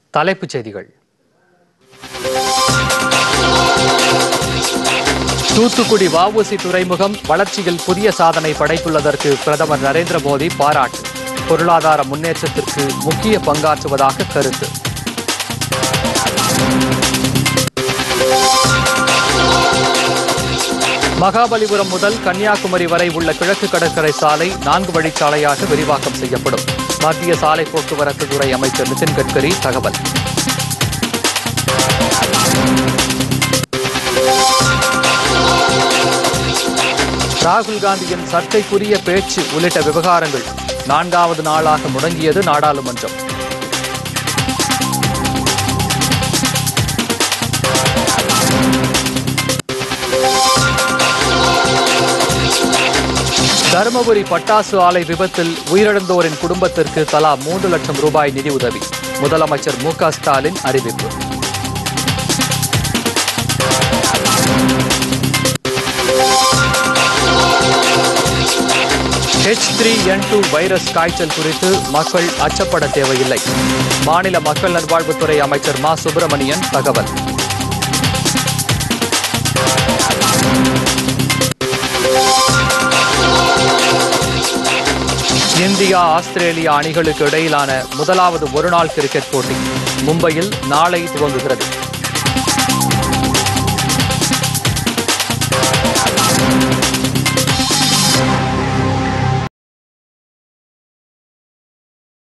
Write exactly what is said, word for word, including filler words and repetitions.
தலைப்புச் செய்திகள். தூத்துக்குடி வஉசி துறைமுகம் வளர்ச்சியில் புதிய சாதனை படைத்துள்ளதற்கு பிரதமர் நரேந்திர மோடி பாராட்டு. பொருளாதார முன்னேற்றத்திற்கு முக்கிய பங்காற்றுவதாக கருத்து. மகாபலிபுரம் முதல் கன்னியாகுமரி வரை உள்ள கிழக்கு கடற்கரை சாலை நான்கு வழிச்சாலையாக விரிவாக்கம் செய்யப்படும். மத்திய சாலை போக்குவரத்து துறை அமைச்சர் நிதின் கட்கரி தகவல். ராகுல் காந்தியின் சர்ச்சைக்குரிய பேச்சு உள்ளிட்ட விவகாரங்கள் நான்காவது நாளாக முடங்கியது நாடாளுமன்றம். தருமபுரி பட்டாசு ஆலை விபத்தில் உயிரிழந்தோரின் குடும்பத்திற்கு தலா மூன்று லட்சம் ரூபாய் நிதி உதவி. முதலமைச்சர் மு க ஸ்டாலின் அறிவிப்பு. H three N two virus காய்ச்சல் குறித்து மக்கள் அச்சப்பட தேவையில்லை. மாநில மக்கள் நல்வாழ்வுத்துறை அமைச்சர் மா சுப்பிரமணியன் தகவல். இந்தியா ஆஸ்திரேலியா அணிகளுக்கு இடையிலான முதலாவது ஒருநாள் கிரிக்கெட் போட்டி மும்பையில் நாளை துவங்குகிறது.